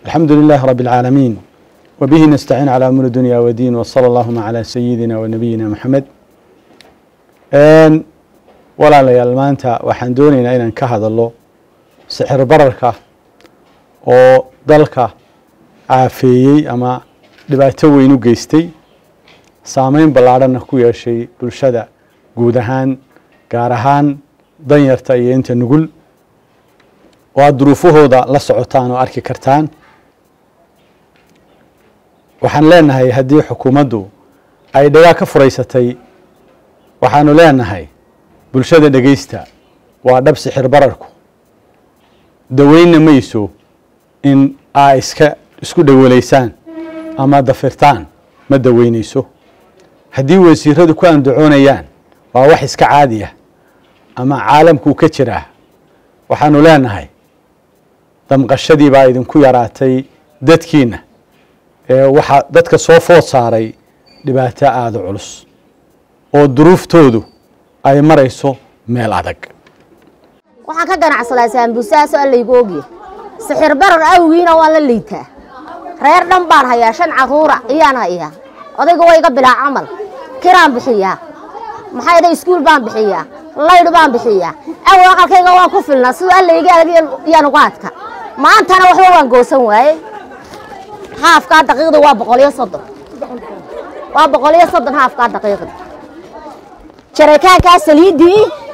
الحمد لله رب العالمين وبه نستعين على أمور الدنيا والدين وصلى اللهم على سيدنا ونبينا محمد. ولا ليال maanta waxaan doonaynaa inaan ka hadalno sicir bararka oo dalka aafeeyay ama dhibaato weyn u geystay saameyn ballaaran ku yeeshay bulshada guud ahaan gaar ahaan danyarta iyo inta nugul oo duruufahooda la socotaan oo arki kartaan. waxaan leenahay haddii xukuumaddu ay dhagaa ka furaysatay waxaanu leenahay bulshada dhageysta waa dhab sixir bararku daweyna mayso in ay isku dhawaleysaan ama dafirtaan ma daweynayso. haddii wasiiradu ku andacoonayaan waa wax iska caadi ah ama caalamku ka jira waxaanu leenahay damqashadii baa idinku yaraatay dadkiina waxa dadka soo food saaray dhibaato aad u culus oo duruuftoodu ay marayso meel adag. waxaan ka ganacsadaa saambusaas oo la igu ogiyo sixir barar awgiina waa la liitaa. reer dhan baan hayaa 5 caruura iyana iya odayga way iga bilaa amal kiraan bixiyaa maxay da iskuul baan bixiyaa layd baan bixiyaa awal aqalkayga waan ku filnaa sida la iga iyana qaadka maantana waxba waan goosan waaye haafka daqiiqada waa 130 waa 130 haafka daqiiqada شركات سليدي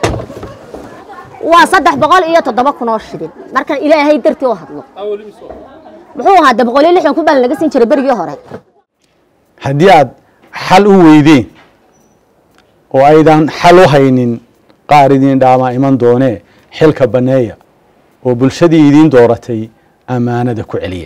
وصدح بقول إيه تضبط ناشرين مركن إلى هاي درتي واحد له محو هذا بقول اللي إحنا كبار لقيسين شري برجي هراء هديات حل ويدين وأيضا حل هينين قاردين دعما إيمان دونه حلك بناية وبالشدي يدين دورتي أمانة دكو عليا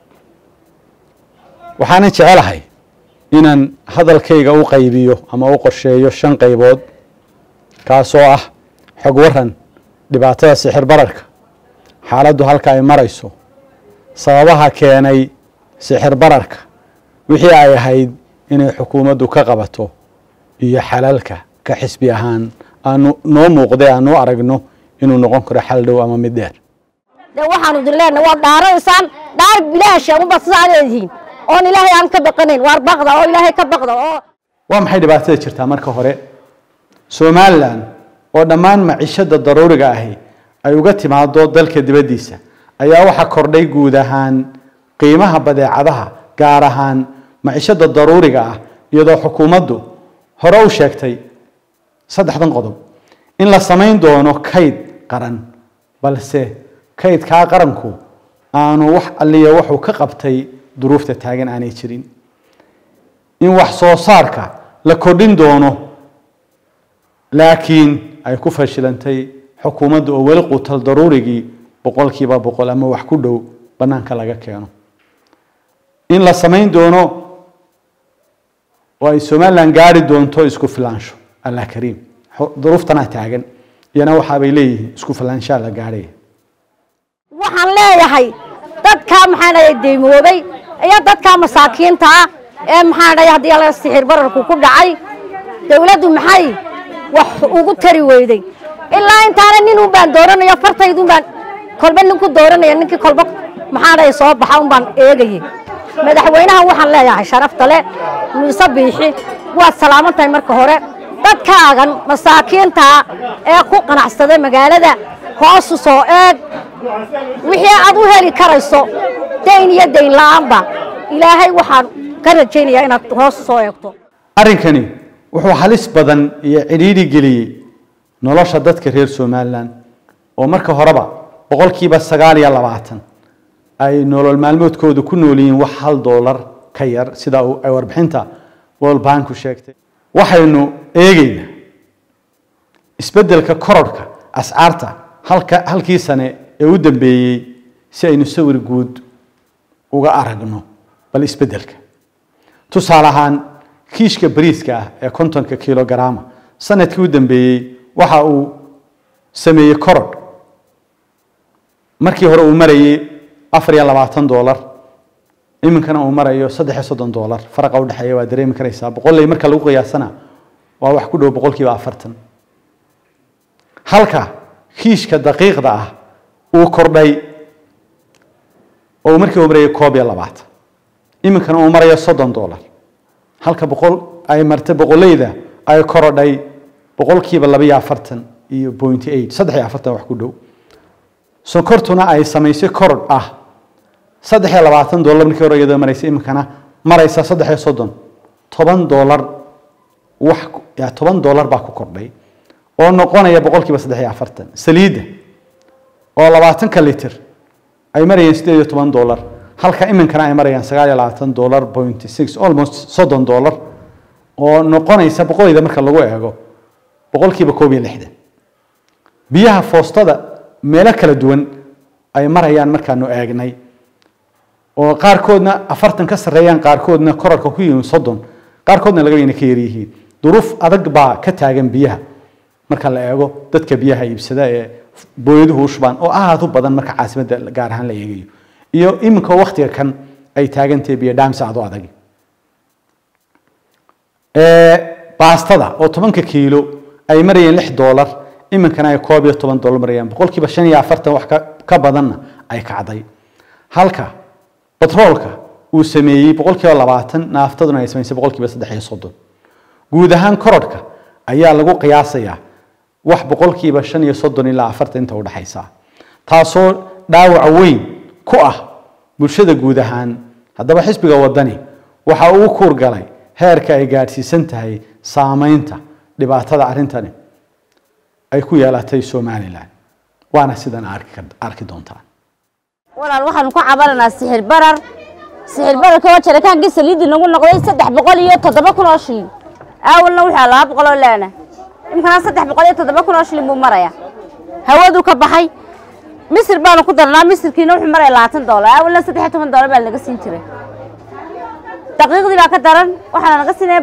وحنا شغلها inaan hadalkayga u qaybiyo ama u qorsheeyo 5 qaybood kaasoo ah xog waran dhibaatada sixir bararka xaaladdu halka ay marayso sababaha keenay sixir bararka wixii ay ahayd inay xukuumaddu ka qabato iyo xalalka ka xisbi ahaan aanu noo muuqday aanu aragno inuu noqon karo xal dhow ama mid dheer. waxaanu dileena waa dhaaraysan dhaar bilaash ah uma saacadiin oo ilaahay aan ka baqanayn waar baqda oo ilaahay ka baqda oo waa maxay dhibaatada jirta marka hore Soomaaliland oo dhammaan maciishada daruuriga ahi ay uga timaado dalka dibadiisa ayaa waxa kordhay guud ahaan qiimaha badeecadaha gaar ahaan maciishada daruuriga ah iyadoo xukuumaddu hore u sheegtay 3 qodob in la sameyn doono kayd qaran balse kaydka qaranku aanu wax alliya wuxuu ka qabtay duruufta taagan aanay jirin in wax soo saarka la kordhin doono laakiin ay ku fashilantay xukuumaddu oo wali qutal daruurigii 100% ama wax ku dhow banaanka laga keeno in la sameyn doono oo ay Soomaaliland gaari doonto isku filaansho Allah kariim duruuftana taagan yana waxa bay leeyihiin isku filaansho la gaaray waxaan leeyahay dadka maxay deemoobay ayaa dadka masaakiinta ee maxay hadii la sixir bararku ku dhacay dawladdu maxay wax ugu tari weyday ilaa intaana nin u baan dooranayo fartaydu baan kolba nin ku dooranayo ninkii kolba maxay soo baxa un baan eegayay madaxweynaha waxaan leeyahay sharafta leh Muuse Biixi waa salaamantahay marka hore dadkaagan masaakiinta ee ku qanacsada magaalada hoos soo eeg wixii aad u heli karayso deyn iyo deyn la'aanba ilaahay waxaan ka rajaynayaa inaad hoos soo eegto. arrinkani wuxuu halis badan iyo cidhiidhi geliyay nolosha dadka reer Soomaaliland oo marka horeba 29% ay nolol maalmoodkooda ku noolyihiin wax $1 ka yar sida ay warbixinta World Bank ku sheegtay. waxaynu eegaynaa isbeddelka korodhka ascaarta halkii sane ee u dambeeyay si aynu sawir guud uga aragno bal isbeddelka. tusaale ahaan kiishka bariiska ah ee 50 kilogram sanadkii u dambeeyay waxa uu sameeyay korodh markii hore uu marayay $24 iminkana uu marayo $30 farqa u dhaxeeya waa dareemi karaysaa boqolay marka lagu qiyaasana waa wax ku dhow 40%. halka kiishka daqiiqda ah uu kordhay oo markii uu marayay $120 iminkana uu marayo $30 halka boqol ay martay boqolayda ay korodhay boqolkiiba 42 iyo 0.8 43 wax ku dhow sonkortuna ay samaysay korod ah $23 markii hore iyadoo maraysay iminkana maraysa $30 $10 wax ya $10 baa ku kordhay oo noqonaya boqolkiiba 43 saliida oo 20 litir ay marayeen $18 halka iminkana ay marayaan $19.6 almost $30 oo noqonaysa boqolayda marka lagu eego boqolkiiba 60 biyaha foostada meelo kala duwan ay marayaan markaanu eegnay oo qaarkoodna 40 ka sareeyaan qaarkoodna kororka ku yihiin 30 qaarkoodna laga yeena ka yariyihiin duruuf adag baa ka taagan biyaha marka la eego dadka biyaha iibsada ee booyaduhu shubaan oo aad u badan marka caasimada gaar ahaan la eegayo iyo iminka waqtiga kan ay taagantay biyo dhaamsi aad u adag baastada oo 10 kiilo ay marayeen $6 iminkana ay $11 marayaan boqolkiiba 45 wax ka badanna ay kacday halka petrolka uu sameeyay boqolkiiba 20 naaftaduna ay sameysay boqolkiiba 30 guud ahaan korodhka ayaa lagu qiyaasayaa wax boqolkiiba 35 ilaa 40 inta u dhaxaysa taasoo dhaawac weyn ku ah bulshada guud ahaan haddaba xisbiga wadani waxa uu ku urgalay heerka ay gaarsiisan tahay saameynta dhibaatada arintani ay ku yeelatay Soomaaliland waana sidan arki doontaan walaal waxaan ku cabaranaa sixir barar ka jarkaan gisaliid nagu noqday 307 shilin awalna waxa 200 laana imkana 307 shilin buu maraya hawadu ka baxay misir baan ku darnaa misirkiina wuxuu maray $20 awalna $13 baa laga siin jiray daqiiqdii baa ka daran waxa laga siinay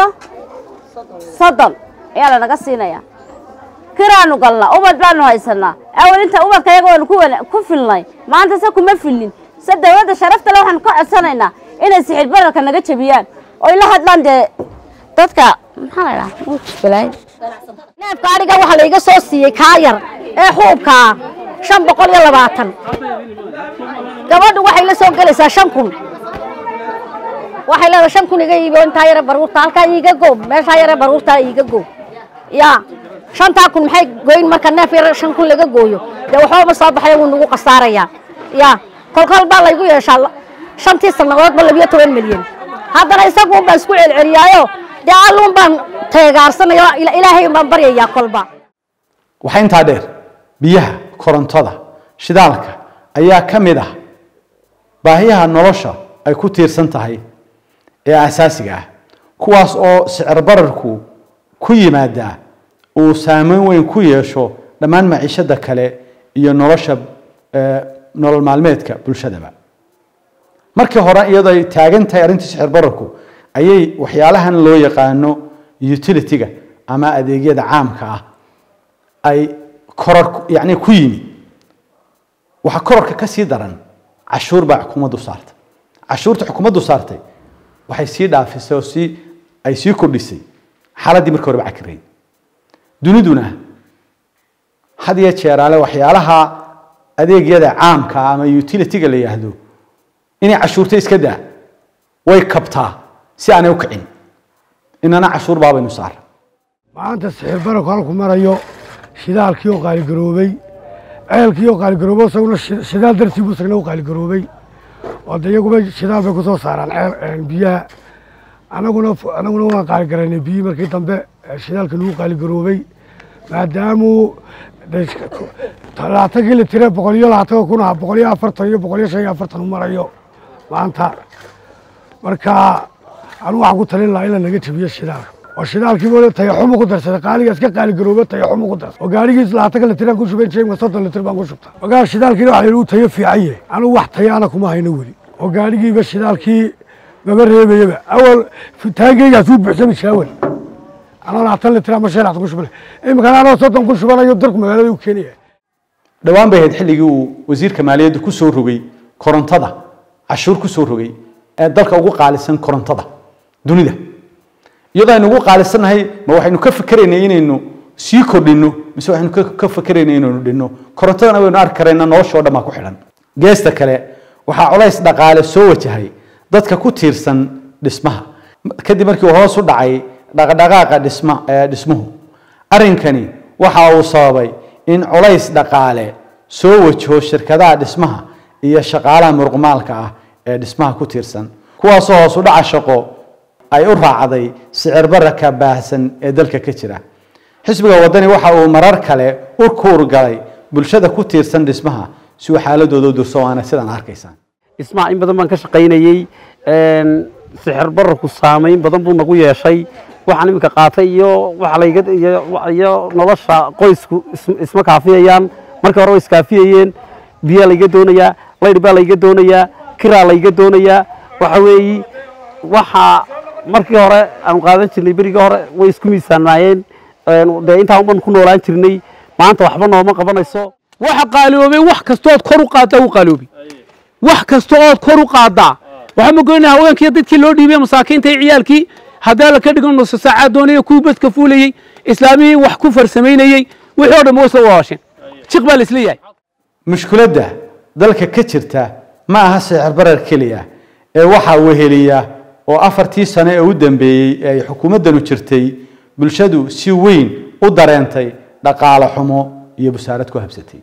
130 ayaa laga siinaya kiraanu galna ubad baanu haysanaa awal inta ubadka iyaga waan ku filnay maanta se kuma filin dawladda sharafta leh waxaan ka codsanaynaa inay sixir bararka naga jabiyaan oo ila hadlaan dadka maxaa la yiraahdaa neefka ariga waxa la iga soo siiyay kaayar ee xuubka 520 gabadhu waxay la soo galaysaa 5,000 waxay leedahay 5,000 iga iibo inta yar baruurta halka iga goob meesha yar baruurta iga goob ya 5,000 maxay gooyn marka neef yar 5,000 laga gooyo de waxa ma soo baxay uu nagu qasaaraya ya kolkal baa la igu yeeshaa 5 sanadood bal 12 milyan haddana isagu baa isku celceliyaayo daalun baan teegaarsanayo ilaahay baan baryayaa kolba waxa inta dheer biyaha korontada shidaalka ayaa kamid ah baahiyaha nolosha ay ku tiirsan tahay ee asaasiga ah kuwaas oo sicir bararku ku yimaada uu saameyn weyn ku yeesho dhammaan maciishada kale iyo nolosha nolol maalmeedka bulshadaba markii hore iyadoo ay taagan tahay arinta sicir bararku ayay waxyaalahan loo yaqaano utility-ga ama adeegyada caamka ah ay koror yani ku yimi waxa kororka ka sii daran cashuur baa xukuumaddu saartay cashuurta xukuumaddu saartay waxay sii dhaafisay oo ay sii kordhisay xaaladii markii hore backiray duniduna had iyo jeeraale waxyaalaha adeegyada caamka ama utility-ga la yiraahdo inay cashuurta iska daa way kabtaa si aan u kicin inana cashuur baabaynu saar maanta sixir bararku halku marayo shidaalkii oo qaali garoobay ceelkii oo qaali garoobay isaguna shidaal dartiibu isaguna u qaali garoobay oo iyaguba shidaal bay ku soo saaraan ceel biyaha anaguna waan qaali garanay biyi markii dambe shidaalkii lagu qaali garoobay maadaamuu 30 litir 120 kuna 140 iyo 145 marayo maanta marka anu waxaan ku talin lahaa in la naga jabiyo shidaalka oo shidaalkii wada tayaxumo ku darsaday qaaliga iska qaali garoobay tayaxumo ku darsaday oo gaarigiis 20 litir aan ku shubay jeemka 30 litir baan ku shubtay ogaa shidaalkii waxa uu tayo fiican yahay anu wax tayana kuma hayno wali oo gaarigiiba shidaalkii gaba reebayaba awal fitaagayga suu buuxsamay shaawal ana 20 litir ama 5 ku shubay imka ana 30 ku shubanayo darku magaalada u keenaya dhawaan bay ahayd xilligii uu wasiirka maaliyadda ku soo rogay korontada cashuur ku soo rogay ee dalka ugu qaalisan korontada dunida iyadoo aynu ugu qaalisanahay ma waxaynu ka fikiraynaa inaynu sii kordhino mise waxaynu ka fikiraynaa inaynu dhinno korontadana waynu arki karaynaa nolosha oo dhan ku xidhan geesta kale waxaa culays dhaqaale soo wajahay dadka ku tiirsan dhismaha kadib markii uu hoos u dhacay dhaqdhaqaaqa dhismuhu arrinkani waxa uu sababay in culays dhaqaale soo wajaho shirkadaha dhismaha iyo shaqaalaha muruqmaalka ah ee dhismaha ku tiirsan kuwaasoo hoos u dhaca shaqo ay u raacday sicir bararka baahsan ee dalka ka jira xisbiga wadani waxa uu marar kale u kuurgalay bulshada ku tiirsan dhismaha si uu xaaladooda u durso waana sidan arkaysaan dhismaha in badan baan ka shaqaynayay sicir bararku saameyn badan buu nagu yeeshay waxaan iminka qaatay iyo nolosha qoysku isma kaafiyayaan markii hore way iskaafiyayeen biyaa layga doonayaa laydh baa layga doonayaa kiraa layga doonayaa waxa weeye waxaa markii hore aanu qaadan jirnay berigii hore way isku miisaanaayeen dee intaan uban ku noolaan jirnay maanta waxba nooma qabanayso waxa qaaliyoobay wax kastood kor u qaadaa wuu qaaliyoobay wax kasta ood kor u qaadaa waxaa ma goynaha haweenkii dadkii loo dhiibay masaakiinta iyo ciyaalkii haddaa la ka dhigan nusu saacad doonaya kuwii badka fuulayey islaamihii wax ku farsamaynayey wixii oo dhan way soo waasheen jiq baa la isla yahay mushkiladda dalka ka jirta ma aha sicir barar keliya ee waxaa weheliya oo 4 sano ee u dambeeyey ee ay xukuumaddanu jirtay bulshadu si weyn u dareentay dhaqaale xumo iyo busaarad ku habsatay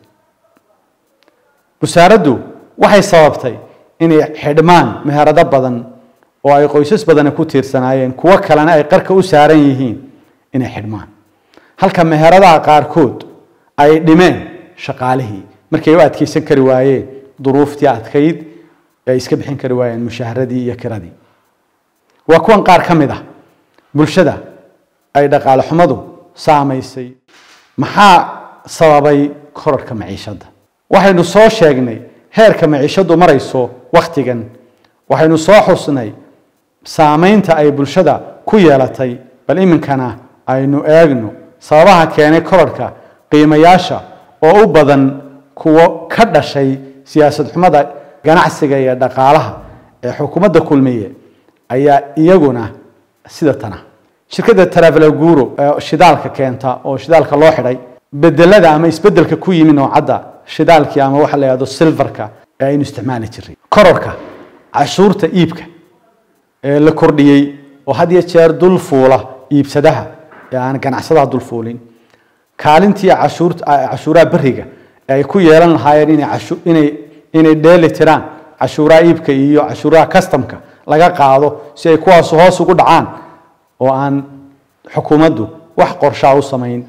busaaraddu waxay sababtay inay xidhmaan meherado badan oo ay qoysas badan ku tiirsanaayeen kuwa kalena ay qarka u saaran yihiin inay xidhmaan halka meheradaha qaarkood ay dhimeen shaqaalihii markay u adkeysan kari waayeen duruuftii adkayd ay iska bixin kari waayeen mushahradii iyo kiradii waa kuwan qaar ka mid ah bulshada ay dhaqaale xumadu saamaysay maxaa sababay kororka maciishada waxaynu soo sheegnay heerka maciishadu marayso waqtigan waxaynu soo xusnay saamaynta ay bulshada ku yeelatay bal iminkana aynu eegno sababaha keenay kororka qiimayaasha oo u badan kuwa ka dhashay siyaasad xumada ganacsiga iyo dhaqaalaha ee xukuumadda kulmiye ayaa iyaguna sida tana shirkadda Travelguro ee shidaalka keenta oo shidaalka loo xidhay bedelada ama isbedelka ku yimi noocada shidaalkii ama waxa la yiraahdo silverka ee aynu isticmaali jiray kororka cashuurta iibka ee la kordhiyay oo had iyo jeer dul fuula iibsadaha ee aan ganacsadaha dul fuulin kaalintii cashuuraha bariga ay ku yeelan lahaayeen inay dheelitiraan cashuuraha iibka iyo cashuuraha customka laga qaado si ay kuwaas hoos ugu dhacaan oo aan xukuumaddu wax qorshe u sameyn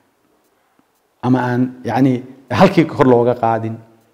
ama aan halkii kor looga qaadin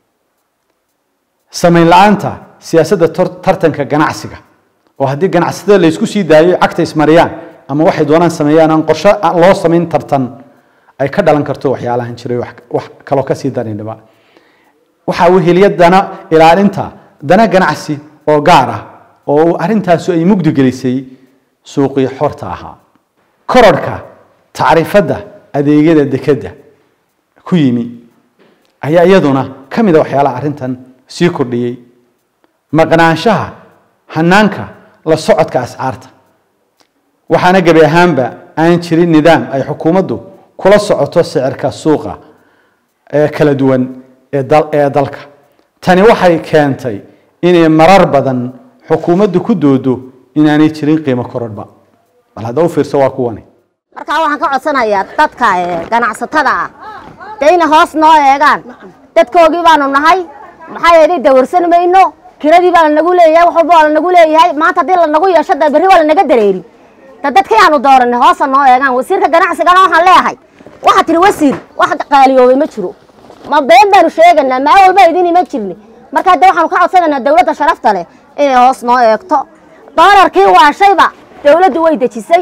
sameyn la'aanta siyaasadda tartanka ganacsiga oo haddii ganacsatada la isku sii daayo cagta ismariyaan ama waxay doonaan sameeyaan aan qorshe loo sameyn tartan ay ka dhalan karto waxyaalahan jiray wax kale ka sii darinaba waxa weheliyadana ilaalinta dana ganacsi oo gaar ah oo arintaas ay mugdi gelisay suuqii xorta ahaa kororka tacriifada adeegyada dekada ku yimi ayaa iyaduna kamid ah waxyaalaha arintan sii kordhiyay maqnaanshaha hanaanka la socodka ascaarta waxaana gabi ahaanba aan jirin nidaam ay xukuumaddu kula socoto sicirka suuqa ee kala duwan ee dalka tani waxay keentay inay marar badan xukuumaddu ku doodo inaanay jirin qiimo korodhba bal hadda u fiirso waa kuwani marka waxaan ka codsanayaa dadka ganacsatada ah deena hoos noo eegaan dadkoogii baanu nahay maxaa yeelay dawarsan mayno kiradii baa nagu leeyahay wax walba waa nagu leeyahay maanta hadii la nagu yeesho berri waa naga dareeri dadkii aanu dooranay hoos noo eegaan wasiirka ganacsiga waxaan leeyahay waxa tiri wasiir wax qaaliyoobay ma jiro ma been baanu sheeganaa ma walba idin ma jirni marka hadda waxaan ka codsanaynaa dawladda sharafta leh inay hoos noo eegto doolarkii waa shayba dawladdu way dejisay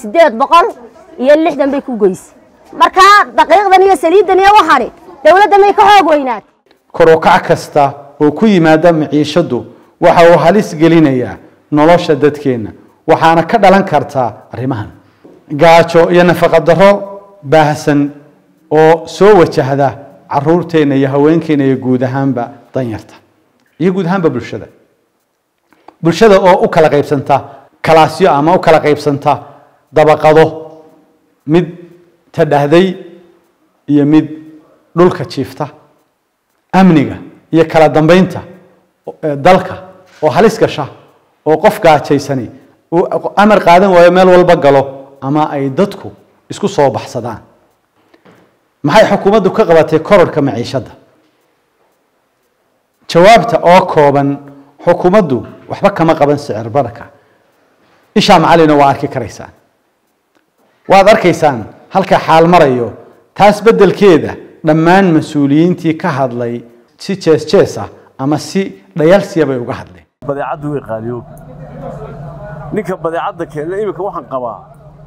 860 bay ku goysay marka daqiiqdan iyo saliidan iyo waxani dawladda may ka xoog weynaad kor u kac kasta oo ku yimaada maciishadu waxa uu halis gelinayaa nolosha dadkeena waxaana ka dhalan kartaa arrimahan gaajo iyo nafaqo darro baahsan oo soo wajahda caruurteena iyo haweenkeena iyo guud ahaanba danyarta iyo guud ahaanba bulshada oo u kala qaybsanta kalaasyo ama u kala qaybsanta dabaqado mid tadahday iyo mid dhulka jiifta amniga iyo kala dambeynta dalka oo halis gasha oo qof gaajaysani uu amar qaadan waayo meel walba galo ama ay dadku isku soo baxsadaan maxay xukuumaddu ka qabatay kororka maciishada jawaabta oo kooban xukuumaddu waxba kama qaban sicir bararka isha macalina waa arki karaysaan waad arkaysaan halka xaal marayo taas bedelkeeda dhammaan mas'uuliyiintii ka hadlay si jees ah ama si dhayalsiya bay uga hadleen badeecadu way qaaliyo ninka badeecada keenay imika waxaan qabaa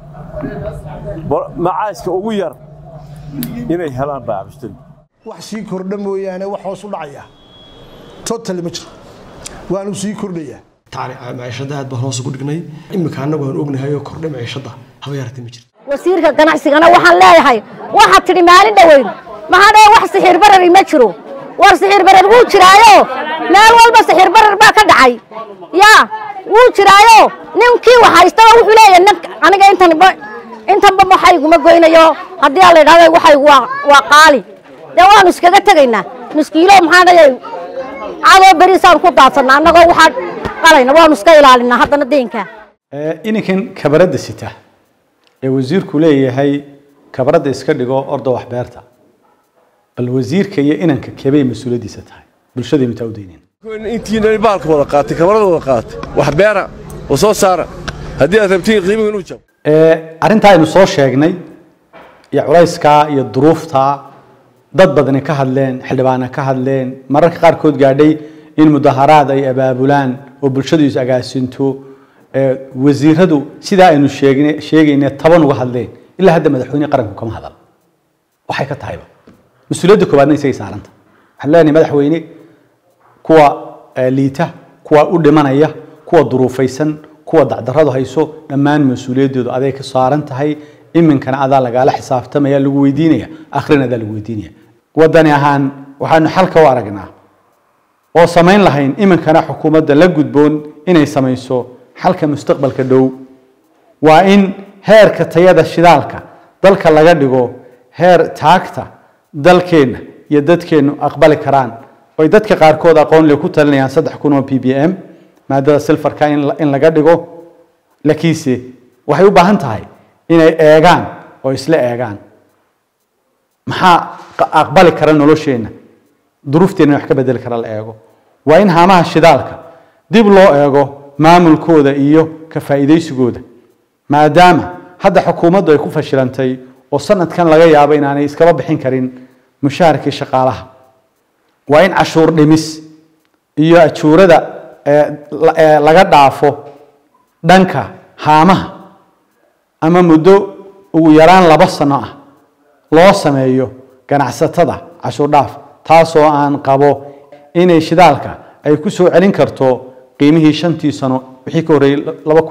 macaaska ugu yar inay helaan baabistan wax sii kordha mooyaane wax hoos u dhacaya totally ma jiro waanu sii kordhaya maciishada aad baan hoos ugu dhignay imika annagu aan ognahay oo kordhay maciishada haba yaratay ma jirto wasiirka ganacsigana waxaan leeyahay waxaad tidhi maalin dhoweyn maxaa dhahay wax sixir barari ma jiro war sixir barar wuu jiraayo meel walba sixir barar baa ka dhacay yaa wuu jiraayo ninkii wax haystaba wuxuu leeyahay aniga intanba waxayguma goynayo haddii aan la idhahdo waxaygu waa qaali dee waanu iskaga tegaynaa nuskiilo maxaa dhahay cadoo beriisaan ku daadsanaa annagoo waxaa qalayna waanu iska ilaalinaa haddana deynka ininkan kabaradda sita ee wasiirku leeyahay kabaradda iska dhigo orda wax beerta bal wasiirka iyo inanka kebay mas'uuliyadiisa tahay bulshada inta u deyneen intiina baalka wada qaatay kabarada wada qaatay wax beera oo soo saara haddii aad rabtiin qiimiga inuu jabo arrinta aynu soo sheegnay iyo culayska iyo duruufta dad badani ka hadleen xildhibaana ka hadleen mararka qaarkood gaadhay in mudaharaad ay abaabulaan oo bulshadu is agaasinto wasiiradu sidaa aynu sheegaynay toban uga hadleen ilaa hadda madaxweyne qaranku kama hadal waxay ka tahayba mas-uuliyadda koowaadna isagay saaranta waxaan leenahay madaxweyne kuwa liita kuwa u dhimanaya kuwa duruufaysan kuwa dacdarradu hayso dhammaan mas-uuliyaddoodu aday ka saaran tahay iminkana adaa lagaala xisaabtamaya lagu weydiinaya akhrina adaa lagu weydiinaya waddani ahaan waxaanu xalka u aragnaa oo samayn lahayn iminkana xukuumadda la gudboon inay samayso xalka mustaqbalka dhow waa in heerka tayada shidaalka dalka laga dhigo heer taagta dalkeenna iyo dadkeennu aqbali karaan oo dadka qaarkood aqoon leh ku talinayaan 3,000 oo ppm maadada silfarka in laga dhigo laakiinse waxay u baahan tahay inay eegaan oo isla eegaan maxaa aqbali kara nolosheenna duruufteena wax ka bedeli kara la eego waa in haamaha shidaalka dib loo eego maamulkooda iyo ka faa'iideysigooda maadaama hadda xukuumaddu ay ku fashilantay oo sanadkan laga yaabo inaanay iskaba bixin karin mushaharkii shaqaalaha waa in cashuur dhimis iyo ajuurada laga dhaafo dhanka haamaha ama muddo ugu yaraan 2 sano ah loo sameeyo ganacsatada cashuur dhaaf taasoo aan qabo inay shidaalka ay ku soo celin karto qiimihii 5 sano wixii ka horeeyay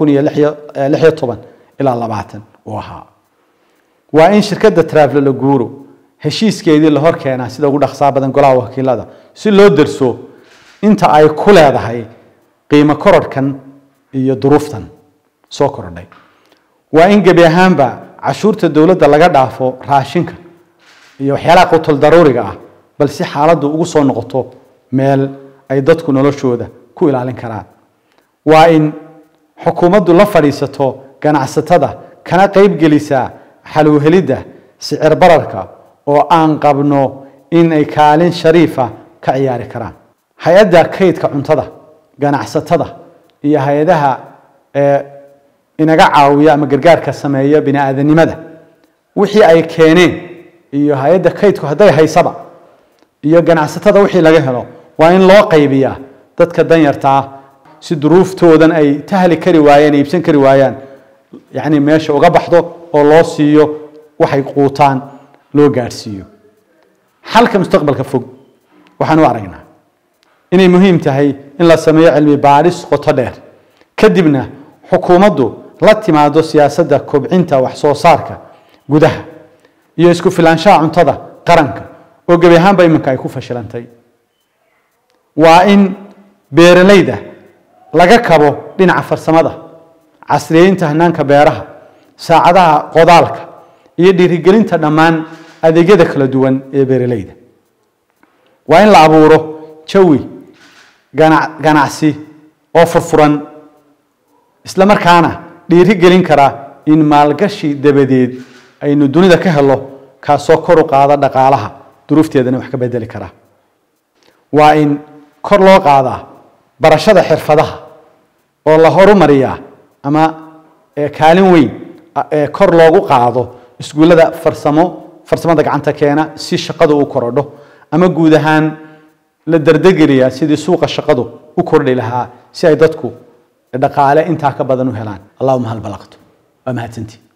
2016 ilaa 20 oo ahaa waa in shirkadda Travel Guru heshiiskeedii la hor keenaa sida ugu dhaqsaha badan golaha wakiilada si loo darso inta ay ku leedahay qiimo korodhkan iyo duruuftan soo korodhay waa in gebi ahaanba cashuurta dawladda laga dhaafo raashinka iyo waxyaalaha qutul daruuriga ah bal si xaaladdu ugu soo noqoto meel ay dadku noloshooda ku ilaalin karaan waa in xukuumaddu la fadhiisato ganacsatada kana qayb gelisaa xal u helidda sicir bararka oo aan qabno in ay kaalin shariifa ka ciyaari karaan hay-adda kaydka cuntada ganacsatada iyo hay-adaha inaga caawiya ama gargaarka sameeya bini'aadanimada wixii ay keeneen iyo hay-adda kaydku hadday haysaba iyo ganacsatada wixii laga helo waa in loo qaybiyaa dadka danyarta ah si duruuftoodan ay tahli kari waayeen iibsan kari waayaan yacni meesha uga baxdo oo loo siiyo waxay quutaan loo gaarsiiyo xalka mustaqbalka fog waxaan u aragnaa inay muhiim tahay in la sameeyo cilmi baadhis qoto dheer kadibna xukuumaddu la timaado siyaasadda kobcinta wax soo saarka gudaha iyo isku filaanshaha cuntada qaranka oo gebi ahaanba iminka ay ku fashilantay waa in beeralayda laga kabo dhinaca farsamada casriyeynta hanaanka beeraha saacadaha qodaalka iyo dhiirigelinta dhammaan adeegyada kala duwan ee beeralayda waa in la abuuro jawi ganacsi oo furfuran isla markaana dhiiri gelin kara in maalgashi dabadeed aynu dunida ka helo kaasoo kor u qaada dhaqaalaha duruufteedana wax ka bedeli kara waa in kor loo qaadaa barashada xirfadaha oo la horumariyaa ama kaalin weyn kor loogu qaado iskuullada farsamada gacanta keena si shaqadu u korodho ama guud ahaan la dardegeliyaa sidii suuqa shaqadu u kordhi lahaa si ay dadku dhaqaale intaa ka badan u helaan allahumma hal balaqtu waa mahadsantii